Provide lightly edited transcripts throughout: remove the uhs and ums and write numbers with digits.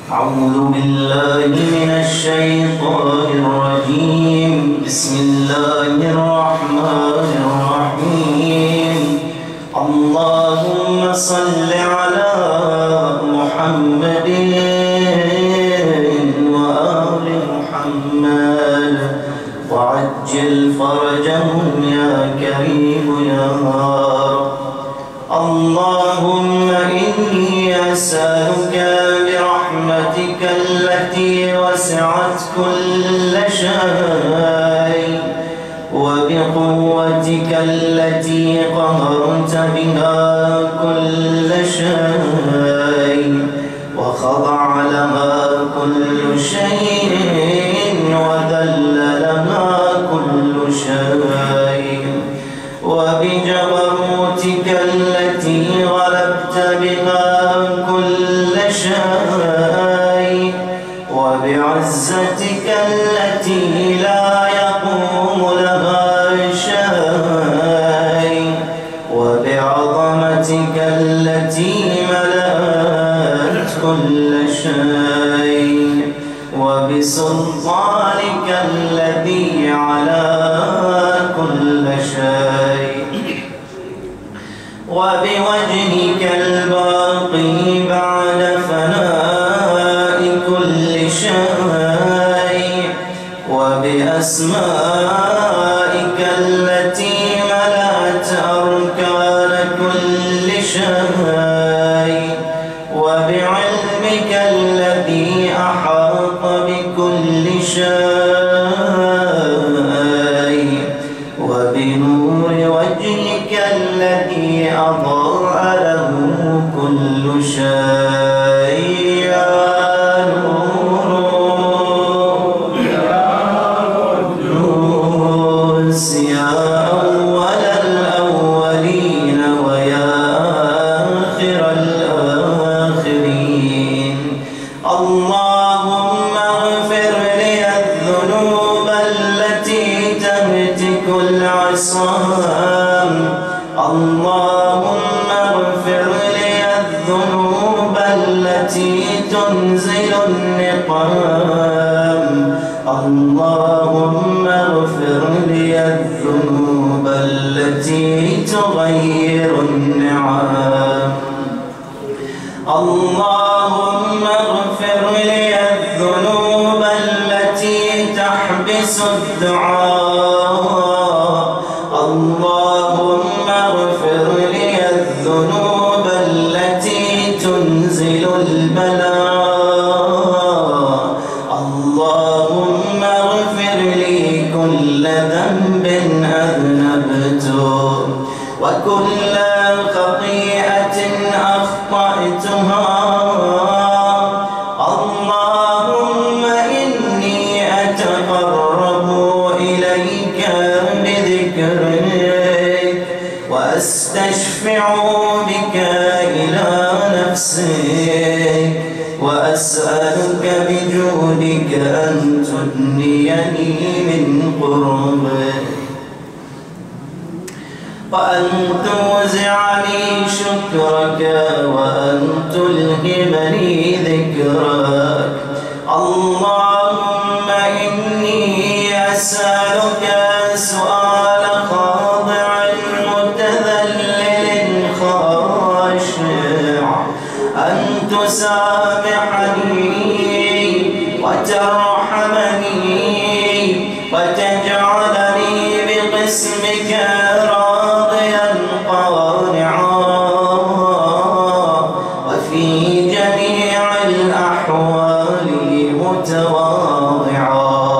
أعوذ بالله من الشيطان الرجيم. بسم الله الرحمن الرحيم. اللهم صل على محمد وآل محمد وعجل فرجهم يا كريم يا رب. اللهم إني أسألك برحمتك التي وسعت كل شيء وبقوتك التي قهرت بها كل شيء وخضع لها كل شيء وذل لها كل شيء وبجبروتك التي غلبت بها كل شيء وبعزتك التي لا يقوم لها شيء وبعظمتك التي ملأت كل شيء وبسلطانك الذي على كل شيء وبوجهك الباقي بعد فناء كل شيء وبأسمائك التي ملأت أركان كل شيء وبعلمك الذي أحاط بكل شيء وبنور وجهك الذي أضاء له كل شيء. يا نور يا قدوس يا أول الأولين ويا آخر الآخرين. اللهم اغفر لي الذنوب التي تهتك العصام. اللهم اغفر لي الذنوب التي تنزل النقام. اللهم اغفر لي الذنوب التي تغير النعم. اللهم اغفر لي الذنوب التي تحبس الدعاء. اللهم اغفر لي الذنوب التي تنزل البلاء. اللهم اغفر لي كل ذنب أذنبته وكل خطيئة أخطأتها. اللهم إني أتقرب إليك بذكرك وأستشفع بك إلى نفسك وأسألك بجودك أن تدنيني من قربك وأن توزعني شكرك وأن تلهمني ذكرك. اللهم إني أسألك سؤال خاضع متذلل خاشع أن تسامحني وترحمني وتجعلني بقسمك راضيا قانعا وفي جميع الأحوال متواضعا.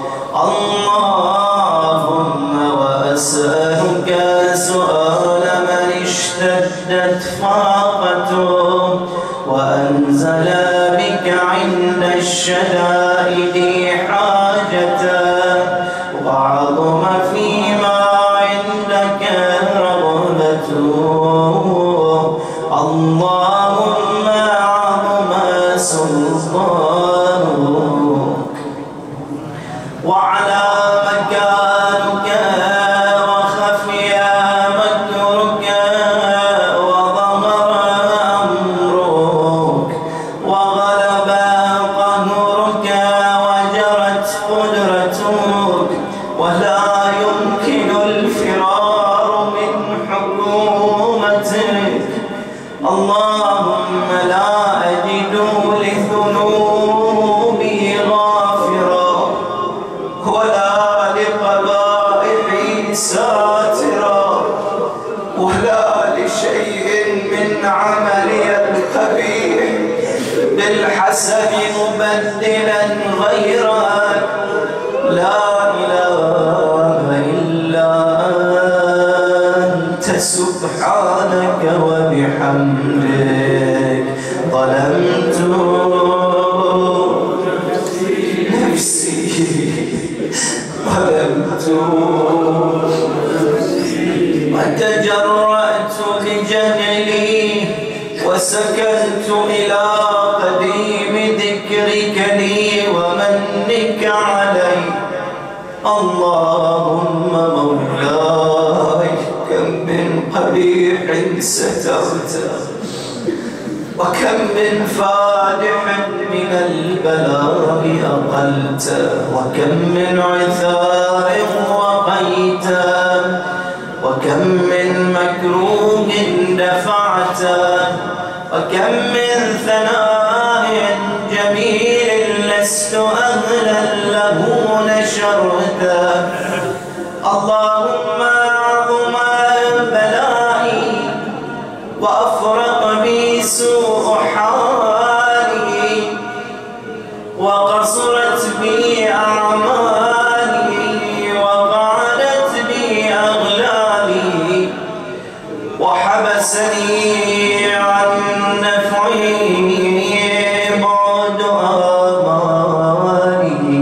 اللهم وأسألك سؤال من اشتدت فاقته وأنزل بك عند الشدائد حاجته وعظم فيما عندك رغبته. اللهم عظم سلطانك وعلى مكانك وخفي مكرك وظهر أمرك وغلب بالحسن مبدلا غيرك، لا إله إلا أنت سبحانك وبحمدك ظلمت نفسي ظلمت وتجرأت لجهلي وسكنت إلى قديم ذكرك لي ومنك علي. اللهم مولاي كم من قبيح سترته، وكم من فادح من البلاء أقلته، وكم من عثار وقيته، وكم من مكروه دفعته، وكم من ثناء جميل لست أهلا له نشرته. اللهم أعظم بلائي وأفرق بي سوء حالي وقصرت بي أعمالي وقعدت بي أغلالي وحبسني عن نفعي بعد آمالي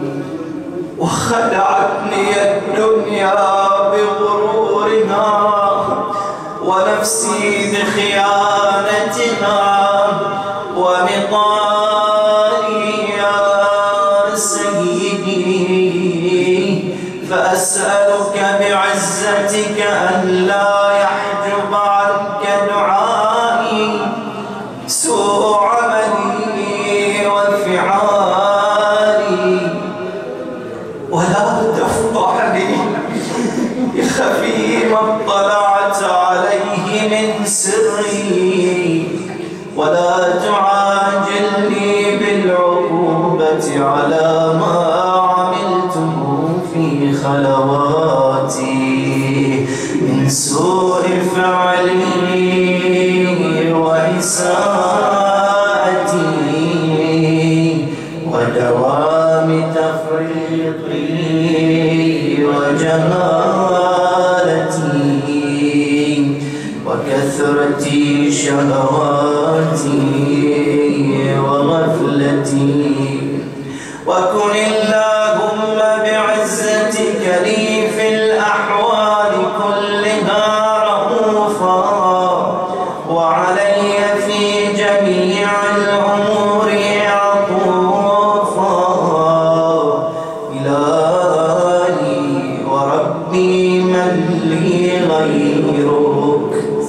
وخدعتني الدنيا بغرورها ونفسي بخيانتها ومطالي يا سيدي. فأسألك بعزتك أن لا يحجب عنك دعائي سوء عملي وفعالي، ولا تفضحني بخفي ما اطلعت عليه من سري، ولا تعاجلني بالعقوبة على ما عملته في خلواتي من سوء فعلي وإساءتي ودوام تفريطي وجهالتي وكثرة شهواتي وغفلتي. وكن اللهم بعزتك لي في الأحوال كلها رؤوفا وعلي في جميع الأمور عطوفا. إلهي وربي من لي غيرك،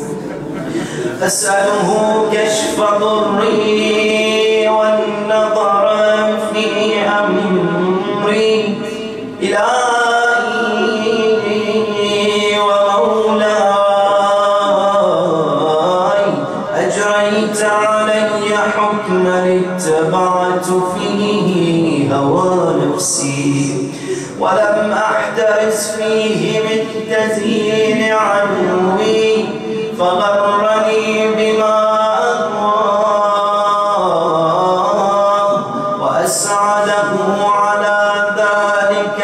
أسأله كشف ضري والنظر في أمري. إلهي ومولاي أجريت علي حكما اتبعت فيه هوى نفسي ولم أحترس فيه من تزيين عدوي فغرني بما أغواه وأسعده على ذلك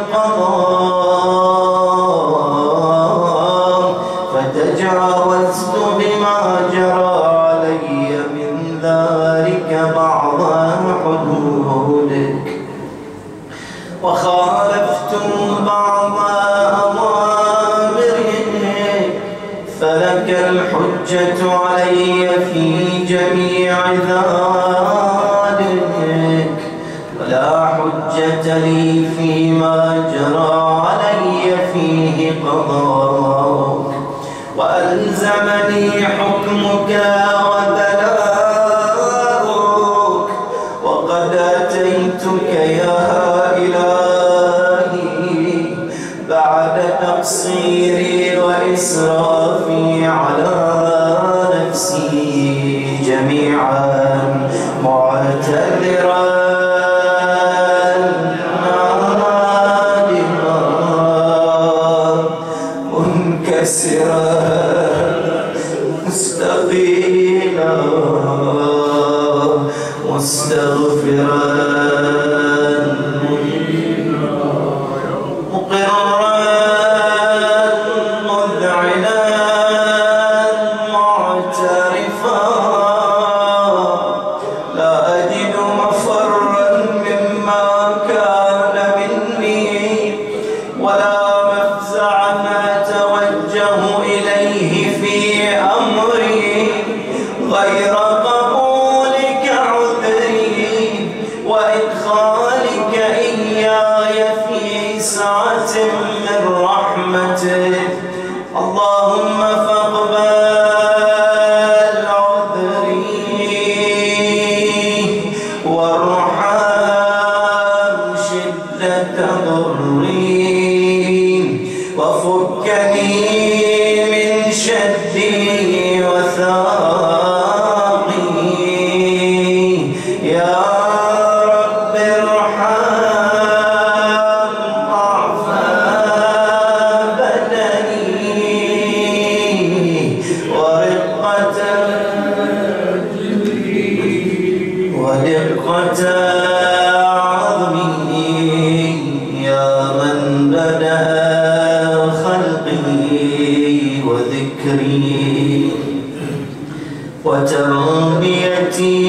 القضاء فتجاوزت بما جرى علي من ذلك بعض حدودك وخالفت بعض أوامرك، فلك الحجة علي في جميع ذلك ولا حجة لي فيما جرى علي فيه قضاءك. وألزمني حكمك وبلاغك وقد أتيتك يا إلهي بعد تقصيري وإسرافي على نفسي جميعا معتذرا نادما منكسرا مستقيلا مستغفرا مقرا مذعنا معترفا لا أجد مفرا مما كان مني ولا مفزعا أتوجه إليه في أمري غير قبولك عذري وإدخالك إياي في سعة من رحمتك اللهم فاقبل عذري وارحم شدة ضري وفكني من شدي وثاقي يا رب ارحم ضعف بدني ورقة عظمي يا من بدأ خلقي وذكري وتربيتي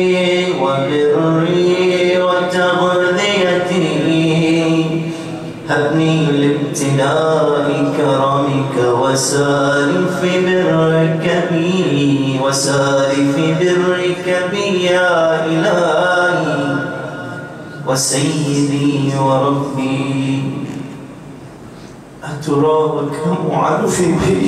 وبري وتغذيتي هبني لابتلاء كرمك وسالف برك بي يا إلهي وسيدي وربي أتراك معذبي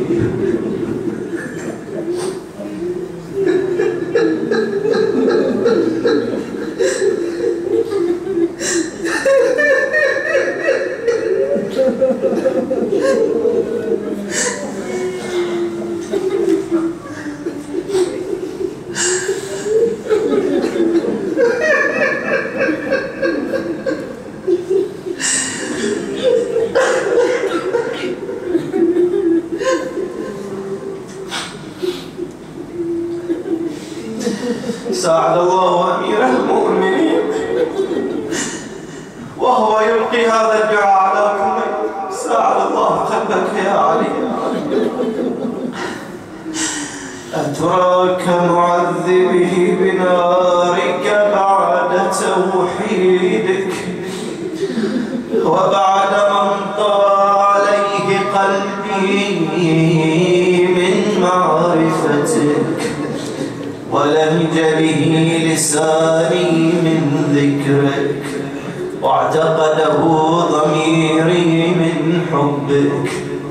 ساعد الله أمير المؤمنين وهو يلقي هذا الدعاء على كل ساعد الله قلبك يا علي أتراك معذبه بنارك بعد توحيدك وبعد من طال عليه قلبي من معرفتك ولهج به لساني من ذكرك واعتقده ضميري من حبك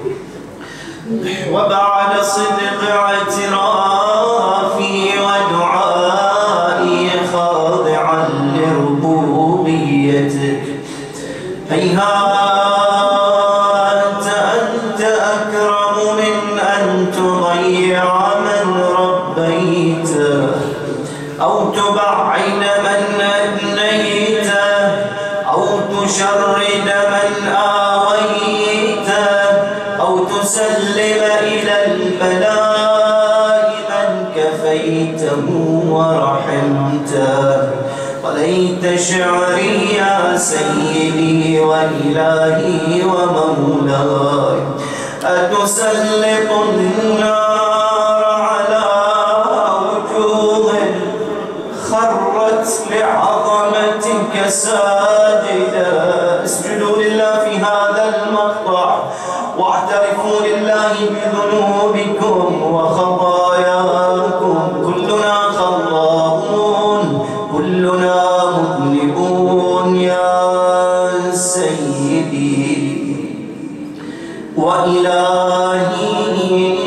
وبعد صدق اعترافي ودعائي خاضعا لربوبيتك هيهات أنت أكرم من أن تضيع من ربيته أو تبعد من أدنيته أو تشرد من آويته أو تسلم إلى البلاء من كفيته ورحمته وليت شعري يا سيدي وإلهي ومولاي أتسلط النار على وجوه خرت لعظمتك ساجدة اسجدوا لله في هذا المقطع واعترفوا لله بذنوبكم وخطاياكم كلنا خطاؤون كلنا مذنبون يا سيدي وإلهي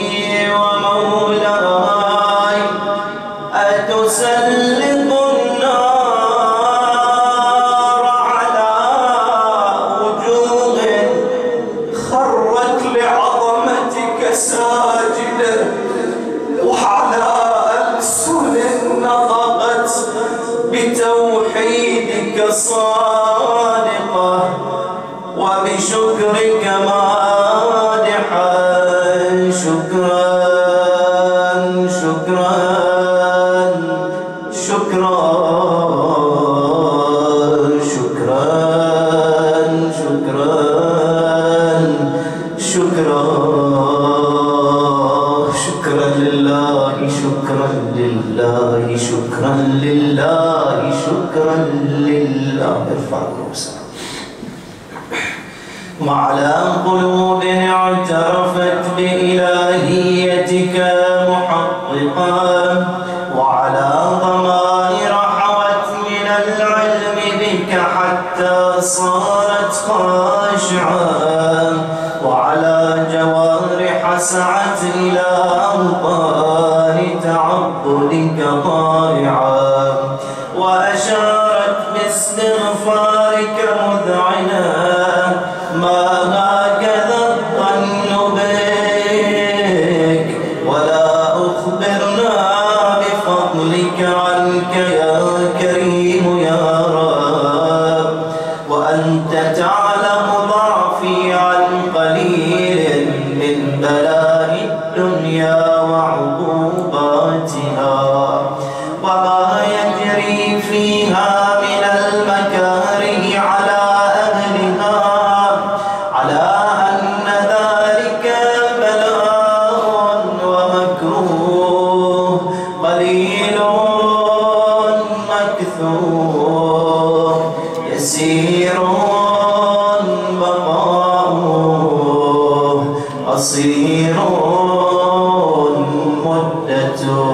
ومولاي أتسلط النار على وجوه خرت لعظمتك ساجدة وعلى ألسن نطقت بتوحيدك صادقة وبشكرك مادحة شكرا شكرا شكرا وعلى قلوب اعترفت بإلهيتك محققا، وعلى ضمائر حوت من العلم بك حتى صارت خاشعا، وعلى جوارح سعت إلى أوطان تعبدك طائعا، وأشارت باستغفارك مذعنا ما هكذا الظن بك، ولا أخبرنا بفضلك عنك يا كريم يا رب، وأنت تعلم ضعفي عن قليل من بلاء الدنيا وعقوباتها، وما يجري فيها من المكاره على أهلها، على أن ذلك بلاء ومكروه قليل مكثور يسير بقاؤه قصير مدته،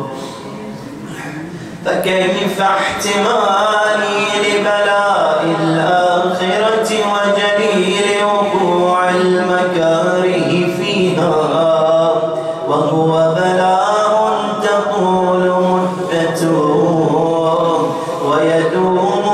فكيف احتمالي لبلاء الآخرة وجليل وقوع المكاره فيها، وهو بلاء تطول مدته ويدوم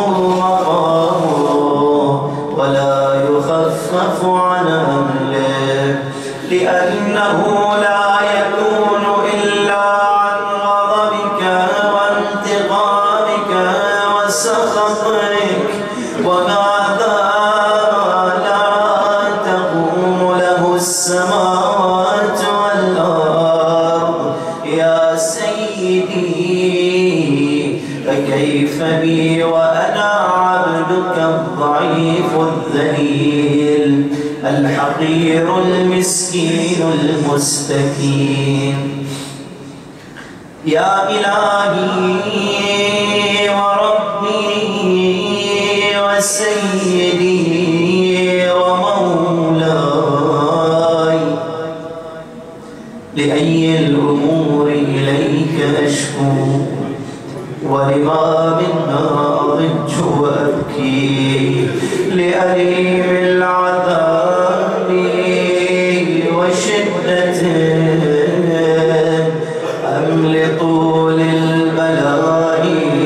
مقامه ولا يخفف عن أهله، لأنه لا يكون إلا عن غضبك وانتقامك وسخطك، وهذا لا تقوم له السماوات والأرض يا سيدي، فكيف بي وأنا عبدك الضعيف الذليل الحقير المسكين المستكين. يا إلهي وربي وسيدي ومولاي، لأي الأمور إليك أشكو، ولما منها أضج وأبكي، لأليم العذاب وشدته أم لطول البلاء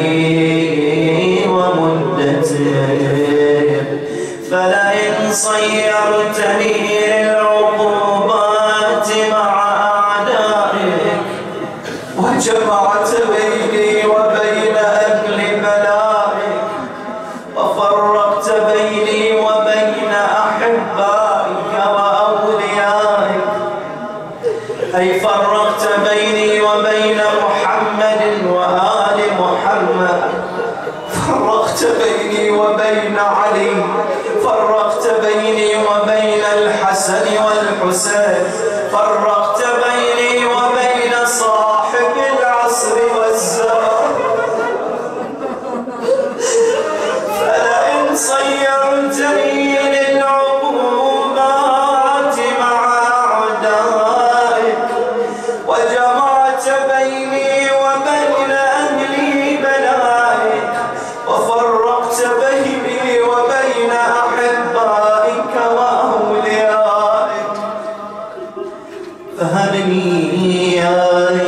ومدته، فلئن صيرتني للعقوبات مع أعدائك، وجمعت بيني وبين أهل بلائك، وفرقت بيني وبين أحبائك وأوليائك، أي فرقت بيني وبين محمد وآل محمد، فرقت بيني وبين علي، فرقت بيني وبين الحسن والحسين، فرقت بيني وبين صاحب العصر والزمان، فلئن صيرتني للعقوبات مع أعدائك، وجمعت بيني وبين أهل بلائك، وفرقت بيني وبين أحبائك وأوليائك، فهب لي يا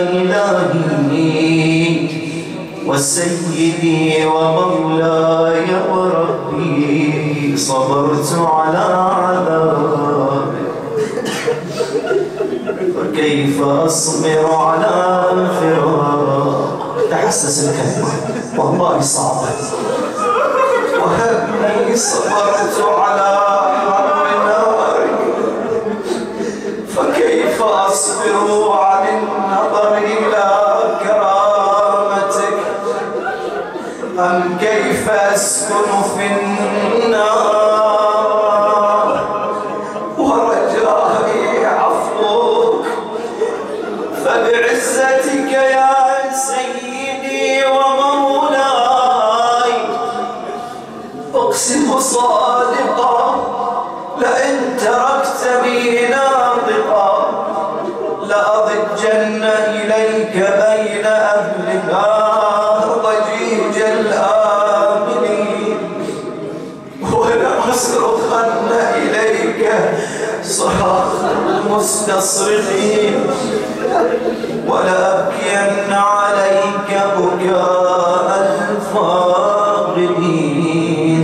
إلهي وسيدي ومولاي وربي، صبرت على عذابك، فكيف أصبر على فراق. تحسس الكلمة والله صعبة. وهبني صبرت على حر نارك، فكيف أصبر عن النظر إلى كرامتك، أم كيف أسكن في النار ورجائي عفوك. فبعزتك يا سيدي ومولاي أقسم صادقا لئن تركتني ناطقا لأضجن إليك بين أهلها ضجيج الآمنين ولأصرخن إليك صراخ المستصرخين ولأبكين عليك بكاء الفاقدين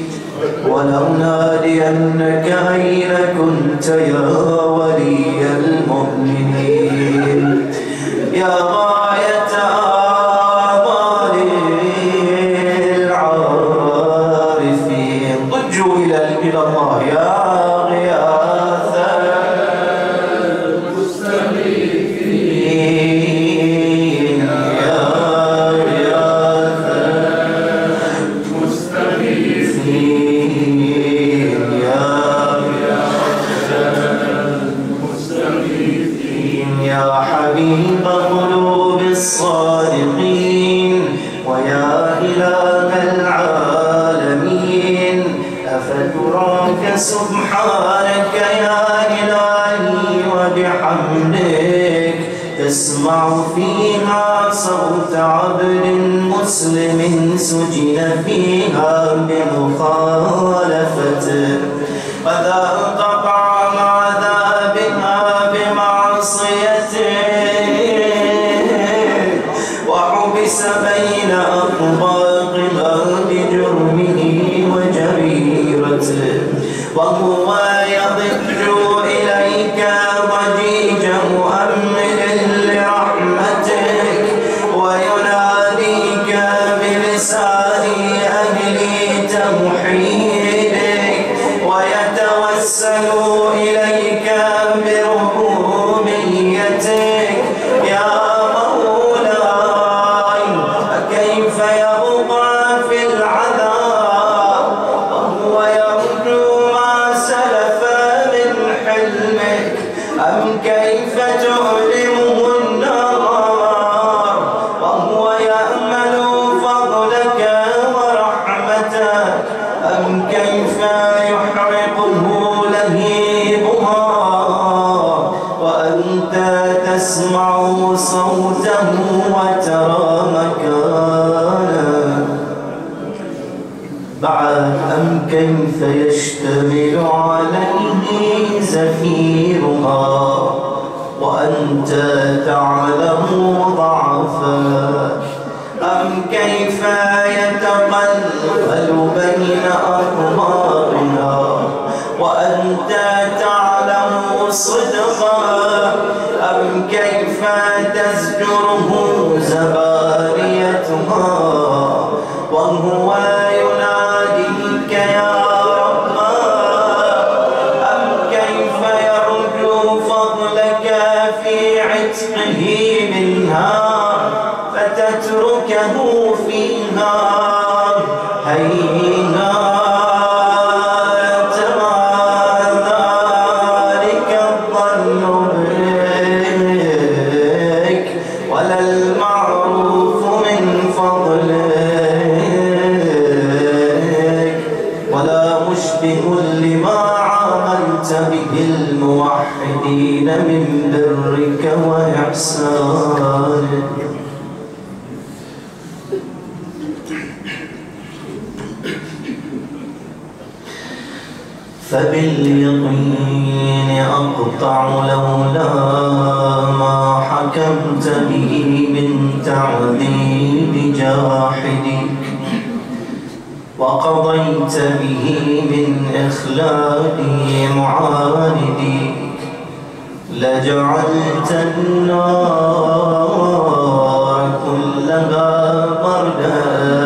ولأنادينك أين كنت يا ولي المؤمنين يا غاية آمال العارفين. ضجوا إلى الله يا غياث المستغيثين يا غياث المستغيثين يا يا حبيب قلوب الصادقين ويا إله العالمين أفتراك سبحانك يا إلهي وبحمدك تسمع فيها صوت عبد مسلم سجن فيها بمخالفتك وذاق طعم عذابها بمعصيته وحبس بين أطباقها بجرمه وجريرته وهو يضج إليك ضجيج مؤمل لرحمتك ويناديك بلسان أهل توحيدك ويتوسل إليك بربوبيتك يا مولاي. كيف يبقى في العذاب وهو يرجو ما سلف من حلمك أم كيف تؤلمه النار وهو يأمل فضلك ورحمتك أم كيف يحرقه لهيبها وأنت تسمع صوته وترى مكانه بعد أم كيف يشتمل عليه زفيرها وأنت تعلم ضعفه أم كيف يتقلب بين أطمارها وأنت تعلم صدقه أم كيف تزجره زبانيتها وهو يناديك يا رب أم كيف يرجو فضلك في عتقه منها فتتركه فيها هيهات ما ذلك الظن بك ولا المعروف من فضلك ولا مشبه لما عاملت به الموحدين من برك وإحسانك. فباليقين أقطع لولا ما حكمت به من تعذيب جاحدك وقضيت به من إخلاق معاندك لجعلت النار كلها بردا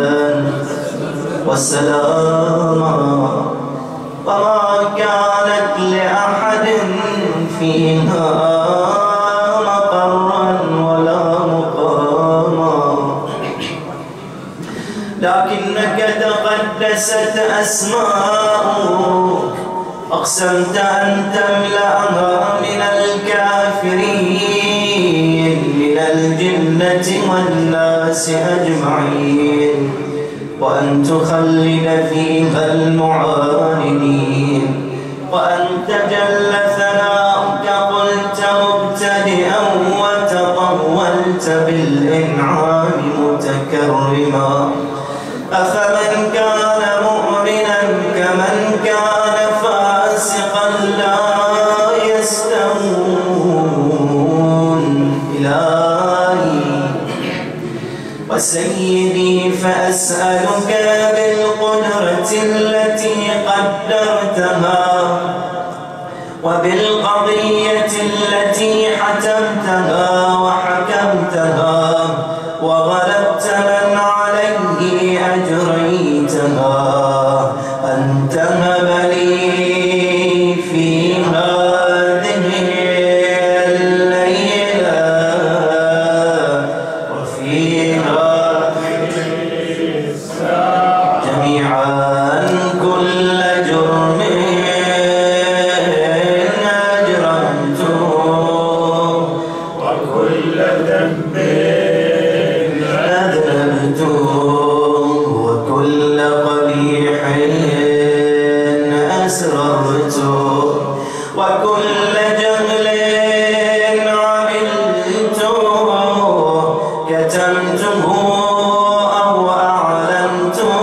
وسلاما وما كانت لأحد فيها مقرا ولا مقاما لكنك تقدست أسماؤك، أقسمت أن تملأها من الكافرين من الجنة والناس أجمعين، وأن تخلد فيها المعاندين، وأنت جل ثناؤك قلت مبتدئا وتطولت بالإنعام متكرما. أفمن كان مؤمنا كمن كان فاسقا لا يستوون. إلهي وسيدي فأسألك بالقدرة التي قدرتها وبالقضية التي حتمتها وحكمتها وغلبت من عليه أجريتها، أن تهب لي في هذه الليلة وفي هذه الساعة جميعا كل جرم أجرمته وكل ذنب أذنبته وكل قبيح أسررته وكل جهل عملته كتمته أو أعلنته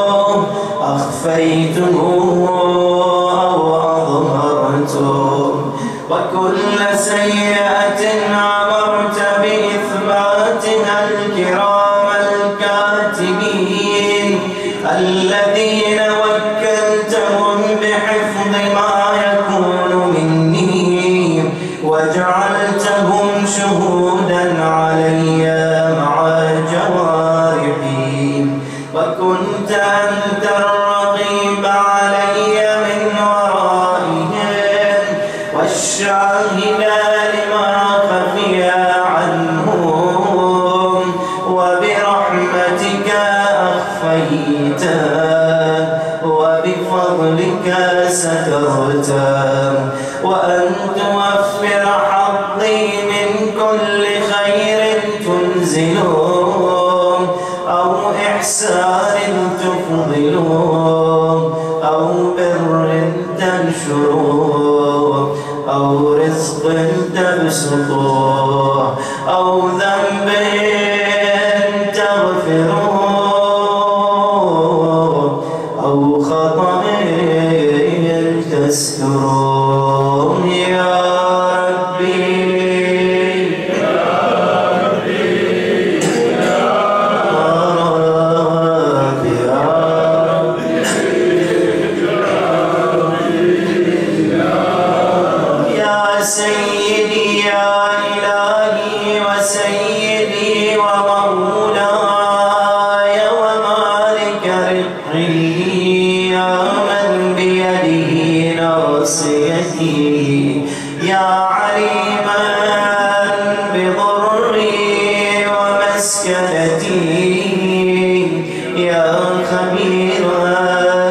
أخفيته أو أظهرته، وكل سيئة عبرت بإثباتها الكرام الكاتبين الذين وكلتهم بحفظ ما يكون مني، وجعلتهم شهودا علي مع جوارحي، وكنت أنت الرقيب علي من ورائهم والشاهد لما خفي عنهم، وبرحمتك أخفيته وبفضلك سترته، وأن توفر حظي من كل خير تنزله أو إحسان تفضله أو بر تنشره أو رزق تبسطه أو ذنب تغفره أو خطأ تستره يا ربي يا ربي يا ربي يا ربي يا سيدي يا إلهي وسيدي ومولاي ومالك رقي، يا من بيده ناصيتي، يا عليما بضري ومسكنتي، يا خبيرا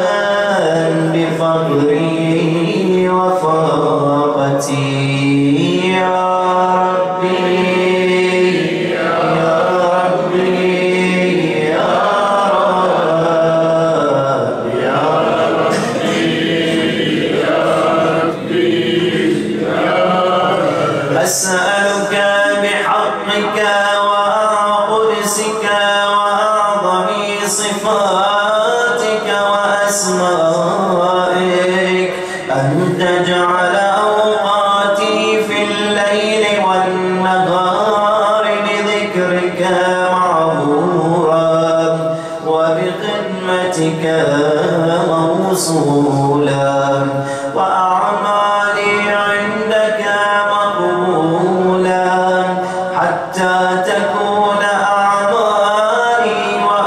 بفقري وفاقتي، يا ربي يا ربي يا ربي يا ربي أسألك بحقك وقدسك وأعظم صفاتك وأسمائك أن تجعل أوقاتي في الليل والنهار بذكرك معمورا وبخدمتك موصولا، وأعمالي عندك مقبولا، حتى تكون أعمالي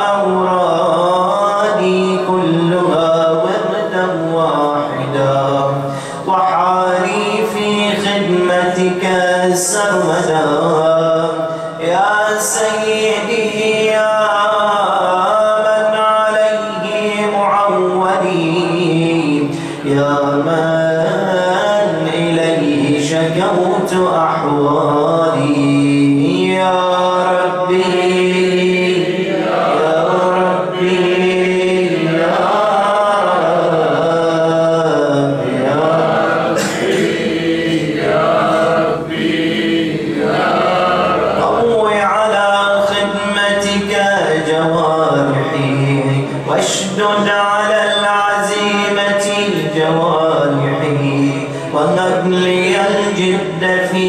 وأورادي كلها وردا واحدا، وحالي في خدمتك سرمدا. يا سيدي يا من واشدد على العزيمة الجوارح ومبلي الجد في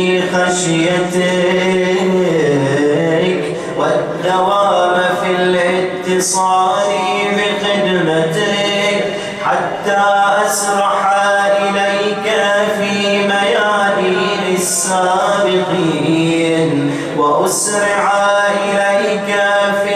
خشيتك والدوام في الاتصال بخدمتك حتى أسرح إليك في ميادين السابقين وأسرع إليك في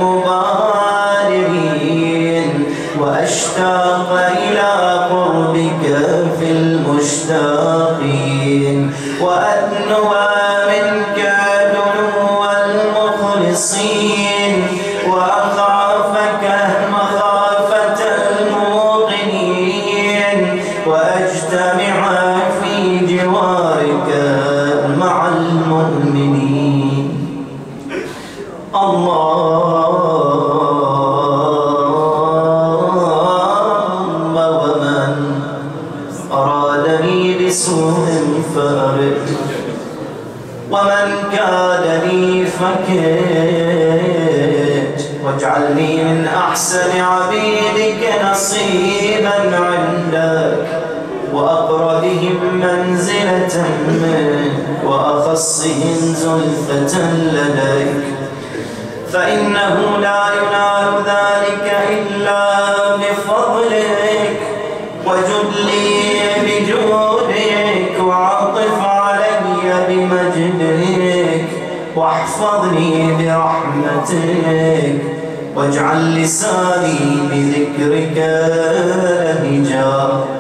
المبادرين وأشتاق إلى قربك في المشتاقين وأدنو منك دنو المخلصين وأخافك مخافة الموقنين وأجتمع في جوارك مع المؤمنين. اللهم ومن أرادني بسوء فأرد ومن كادني فكد واجعلني من أحسن عبيدك نصيبا عندك وأقربهم منزلة منك وأخصهم زلفة لديك فإنه لا ينال ذلك إلا بفضلك وجد لي بجودك وعطف علي بمجدك واحفظني برحمتك واجعل لساني بذكرك لهجا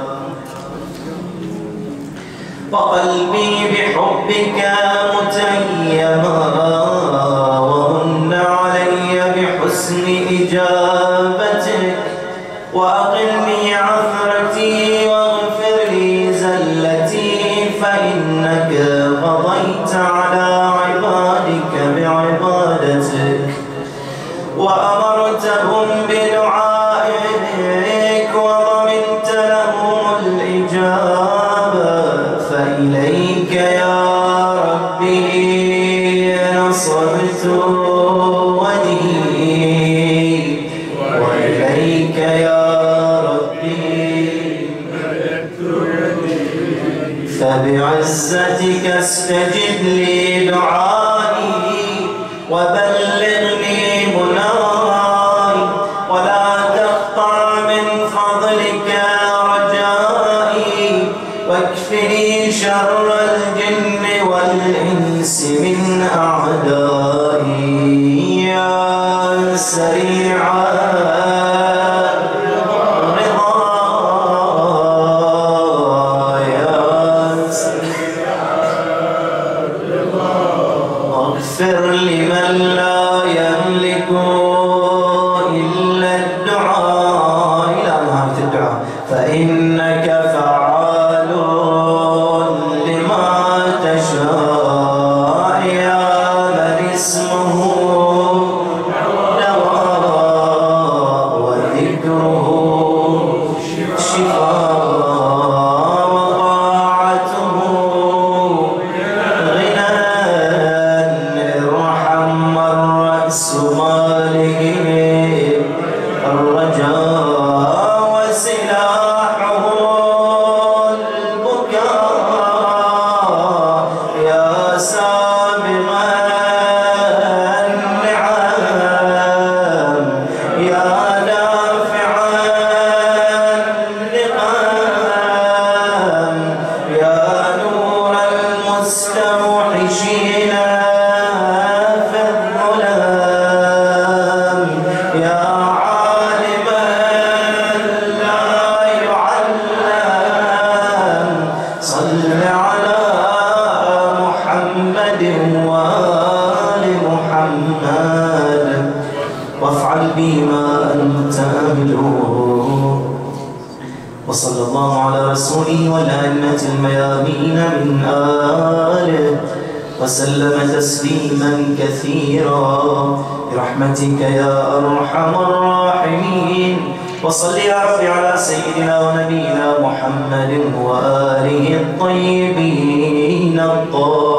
وقلبي بحبك متيما ومن علي بحسن إجابتك وأقلني عثرتي واغفر لي زلتي فإنك قضيت على عبادك بعبادتك وأمرتهم بدعائك وضمنت لهم الإجابة فإليك يا ربي نصرت وجهي وإليك يا ربي فبعزتك استجب لي دعائي وبلغني مناي ولا تقطع من فضلك رجائي واكفني شر الجن والإنس من أعدائي يا سريع اغفر لمن لا يملك إلا الدعاء إلى نهاية الدعاء فإنك فعال لما تشاء يا من اسمه دواء وذكره شفاء وطاعته غنى ارحم من رأس ماله الرجاء وسلاحه البكاء يا سابغ النعم يا دافع النقام يا نور المستوحشين في الظلام يا عالما لا يعلم صل على محمد وآل محمد وافعل بما أنت أهله وصلى الله على رسوله والأئمة الميامين من آله وسلم تسليما كثيرا برحمتك يا أرحم الراحمين وصل يا رب على سيدنا ونبينا محمد وآله الطيبين الطاهرين